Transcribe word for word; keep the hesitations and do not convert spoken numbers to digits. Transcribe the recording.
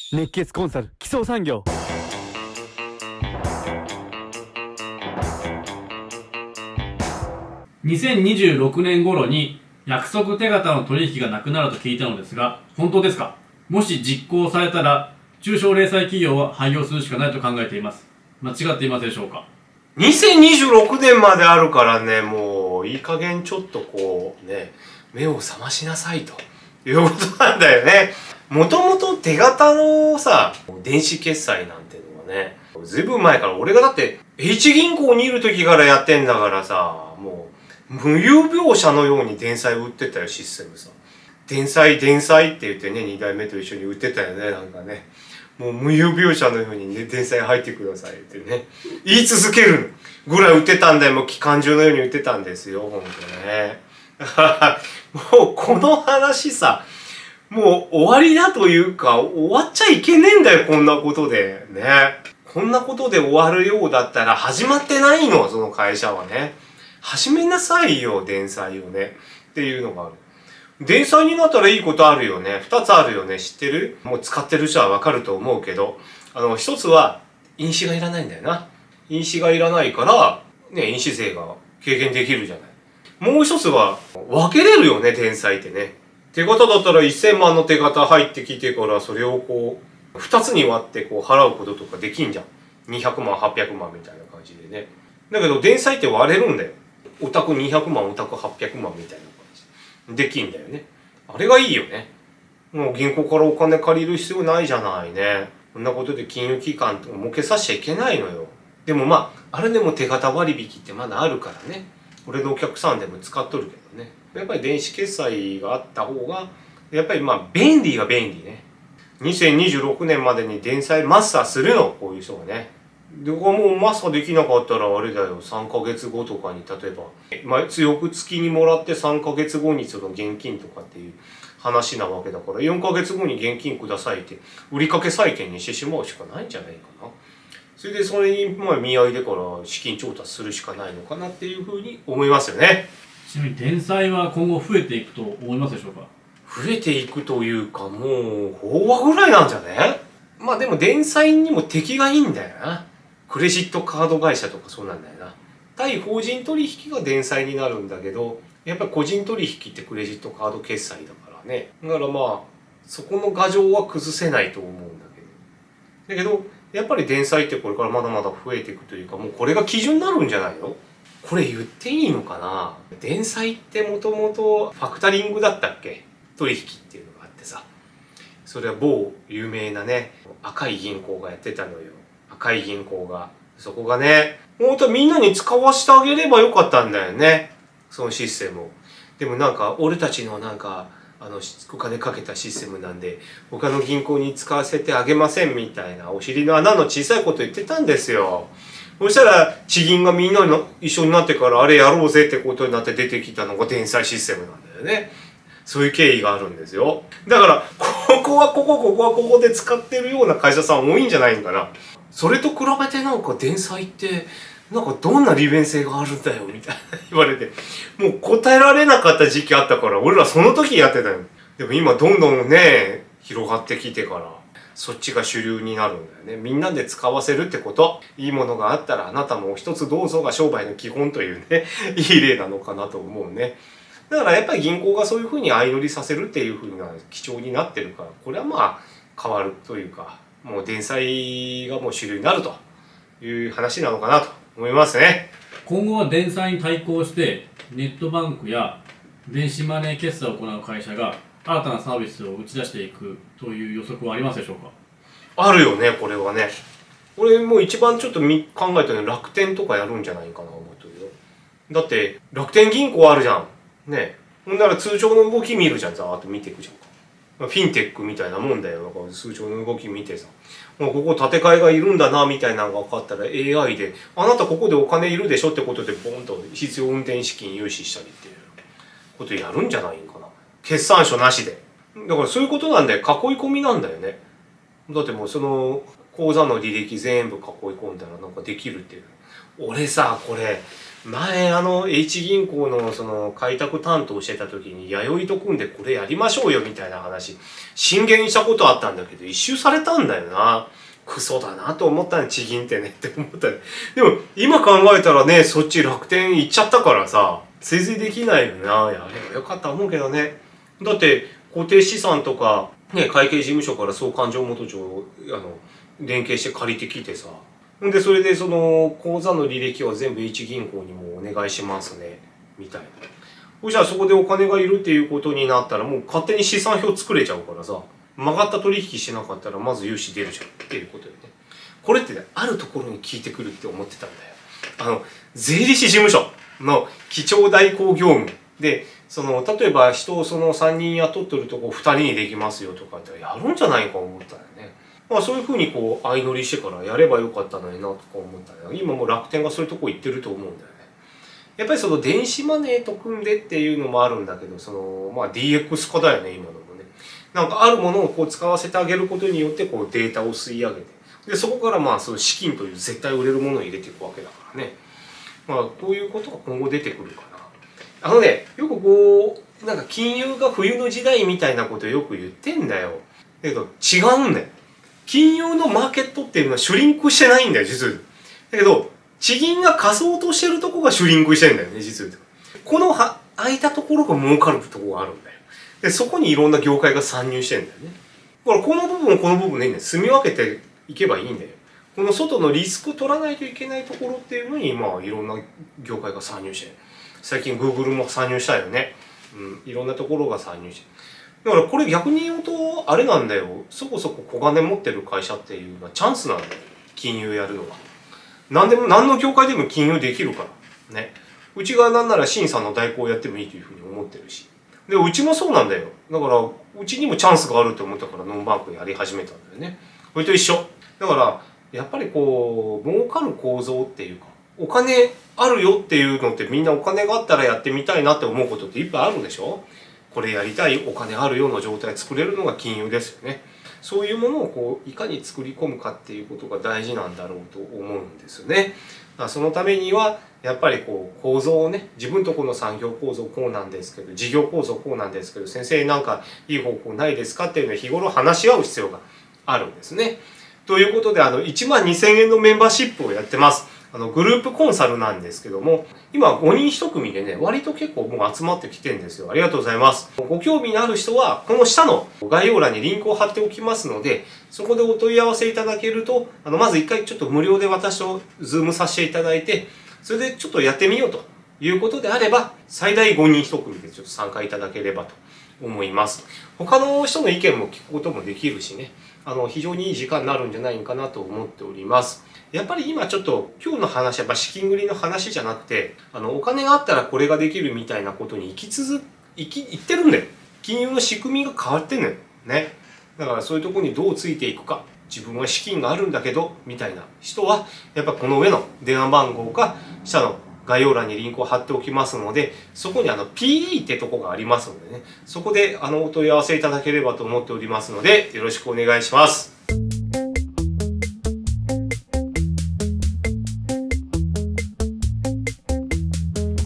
熱血コンサル基礎産業。 にせんにじゅうろくねん頃に約束手形の取引がなくなると聞いたのですが、本当ですか？もし実行されたら、中小零細企業は廃業するしかないと考えています。間違っていますでしょうか？ にせんにじゅうろくねんまであるからね、もういい加減ちょっとこうね、目を覚ましなさいということなんだよね。もともと手形のさ、電子決済なんてのはね、ずいぶん前から、俺がだって H 銀行にいる時からやってんだからさ、もう無有描写のように電債売ってたよ、システムさ。電債電債って言ってね、に代目と一緒に売ってたよね、なんかね。もう無有描写のようにね、電債入ってくださいってね、言い続けるぐらい売ってたんだよ。もう機関銃のように売ってたんですよ、ほんとね。だから、もうこの話さ、もう終わりだというか、終わっちゃいけねえんだよ、こんなことで。ね。こんなことで終わるようだったら始まってないの、その会社はね。始めなさいよ、電債をね。っていうのがある。電債になったらいいことあるよね。二つあるよね。知ってる？もう使ってる人はわかると思うけど、あの、一つは、印紙がいらないんだよな。印紙がいらないから、ね、印紙税が軽減できるじゃない。もう一つは、分けれるよね、電債ってね。手形だったらせんまんの手形入ってきてから、それをこう、二つに割ってこう払うこととかできんじゃん。にひゃくまん、はっぴゃくまんみたいな感じでね。だけど、電債って割れるんだよ。お宅にひゃくまん、お宅はっぴゃくまんみたいな感じできんだよね。あれがいいよね。もう銀行からお金借りる必要ないじゃないね。こんなことで金融機関とか儲けさせちゃいけないのよ。でもまあ、あれでも手形割引ってまだあるからね。俺のお客さんでも使っとるけどね。やっぱり電子決済があった方が、やっぱりまあ便利は便利ね。にせんにじゅうろくねんまでに電債マスターするの、こういう人がね。で、もうマスターできなかったらあれだよ、さんかげつごとかに例えば、まあ、強く月にもらってさんかげつごにその現金とかっていう話なわけだから、よんかげつごに現金くださいって売りかけ債権にしてしまうしかないんじゃないかな。それでそれにまあ見合いでから資金調達するしかないのかなっていうふうに思いますよね。 ちなみに電債は今後増えていくと思いますでしょうか？ 増えていくというか、もう飽和ぐらいなんじゃね？まあでも電債にも敵がいいんだよな。クレジットカード会社とかそうなんだよな。対法人取引が電債になるんだけど、やっぱり個人取引ってクレジットカード決済だからね。だからまあ、そこの牙城は崩せないと思うんだけど。だけど、やっぱり電債ってこれからまだまだ増えていくというか、もうこれが基準になるんじゃないの？これ言っていいのかな？電債ってもともとファクタリングだったっけ？取引っていうのがあってさ。それは某有名なね、赤い銀行がやってたのよ。赤い銀行が。そこがね、本当はみんなに使わせてあげればよかったんだよね。そのシステムを。でもなんか、俺たちのなんか、あの、お金かけたシステムなんで、他の銀行に使わせてあげませんみたいな、お尻の穴の小さいこと言ってたんですよ。そしたら、地銀がみんなの一緒になってからあれやろうぜってことになって出てきたのが電債システムなんだよね。そういう経緯があるんですよ。だから、ここはここ、ここはここで使ってるような会社さん多いんじゃないんかな。それと比べてなんか電債ってなんかどんな利便性があるんだよみたいな言われて、もう答えられなかった時期あったから俺らその時やってたよ。でも今どんどんね広がってきてからそっちが主流になるんだよね。みんなで使わせるってこと、いいものがあったらあなたも一つどうぞが商売の基本というねいい例なのかなと思うね。だからやっぱり銀行がそういうふうに相乗りさせるっていうふうな基調になってるから、これはまあ変わるというか、もう電債がもう主流になるという話なのかなと思いますね。 今後は電債に対抗してネットバンクや電子マネー決済を行う会社が新たなサービスを打ち出していくという予測はありますでしょうか？あるよね、これはね。俺もう一番ちょっと考えたのは楽天とかやるんじゃないかな思ってるよ。だって楽天銀行あるじゃんね。ほんなら通帳の動き見るじゃん、ざーっと見ていくじゃんか。フィンテックみたいなもんだよ。なんか通帳の動き見てさ、もうここ建て替えがいるんだなみたいなのが分かったら エーアイ で「あなたここでお金いるでしょ」ってことでボンと必要運転資金融資したりっていうことやるんじゃないんかな。決算書なしで。だからそういうことなんだよ。囲い込みなんだよね。だってもうその口座の履歴全部囲い込んだらなんかできるっていう。俺さこれ前あの H 銀行のその開拓担当してた時に弥生と組んでこれやりましょうよみたいな話進言したことあったんだけど一周されたんだよな。クソだなと思ったね、地銀ってねって思ったね。でも今考えたらね、そっち楽天行っちゃったからさ追随できないよな。やればよかったと思うけどね。だって固定資産とかね、会計事務所から総勘定元帳あの連携して借りてきてさ、でそれでその口座の履歴は全部 H 銀行にもお願いしますねみたいな。そしたらそこでお金がいるっていうことになったらもう勝手に資産表作れちゃうからさ、曲がった取引しなかったらまず融資出るじゃんっていうことでね。これってね、あるところに効いてくるって思ってたんだよ。あの税理士事務所の記帳代行業務で、その例えば人をそのさんにん雇っとるとこふたりにできますよとかってやるんじゃないか思ったよね。まあそういうふうにこう相乗りしてからやればよかったのになとか思ったね。今もう楽天がそういうとこ行ってると思うんだよね。やっぱりその電子マネーと組んでっていうのもあるんだけど、そのまあ ディーエックス 化だよね今のもね。なんかあるものをこう使わせてあげることによってこうデータを吸い上げて、でそこからまあその資金という絶対売れるものを入れていくわけだからね。まあこういうことが今後出てくるかな。あのね、よくこうなんか金融が冬の時代みたいなことをよく言ってんだよ。だけど違うんだよ。金融のマーケットっていうのはシュリンクしてないんだよ実は。だけど地銀が貸そうとしてるとこがシュリンクしてんだよね実は。このは空いたところが儲かるところがあるんだよ。でそこにいろんな業界が参入してんだよね。だからこの部分この部分ね、住み分けていけばいいんだよ。この外のリスク取らないといけないところっていうのにまあいろんな業界が参入してる。最近 Google も参入したよね。うん、いろんなところが参入してる。だからこれ逆に言うとあれなんだよ。そこそこ小金持ってる会社っていうのはチャンスなんだよ。金融やるのは。何でも何の業界でも金融できるからね。うちがなんなら審査の代行をやってもいいというふうに思ってるし。でうちもそうなんだよ。だからうちにもチャンスがあると思ったからノンバンクやり始めたんだよね。これと一緒。だからやっぱりこう儲かる構造っていうか、お金あるよっていうのってみんなお金があったらやってみたいなって思うことっていっぱいあるでしょ。これやりたい、お金あるような状態作れるのが金融ですよね。そういうものをこういかに作り込むかっていうことが大事なんだろうと思うんですよね。だからそのためにはやっぱりこう構造をね、自分とこの産業構造こうなんですけど、事業構造こうなんですけど、先生なんかいい方法ないですかっていうのを日頃話し合う必要があるんですね。ということであのいちまんにせんえんのメンバーシップをやってます。あのグループコンサルなんですけども、今ごにんひと組でね、割と結構もう集まってきてるんですよ。ありがとうございます。ご興味のある人はこの下の概要欄にリンクを貼っておきますので、そこでお問い合わせいただけると、あのまず一回ちょっと無料で私とズームさせていただいて、それでちょっとやってみようということであれば、最大ごにんひと組でちょっと参加いただければと思います。他の人の意見も聞くこともできるしね、あの非常にいい時間になるんじゃないかなと思っております。やっぱり今ちょっと今日の話はやっぱ資金繰りの話じゃなくて、あのお金があったらこれができるみたいなことに行き続行き行ってるんだよ。金融の仕組みが変わってんのよね。だからそういうところにどうついていくか、自分は資金があるんだけどみたいな人はやっぱこの上の電話番号か下の概要欄にリンクを貼っておきますので、そこにあの ピーディー ってとこがありますのでね、そこであのお問い合わせいただければと思っておりますので、よろしくお願いします。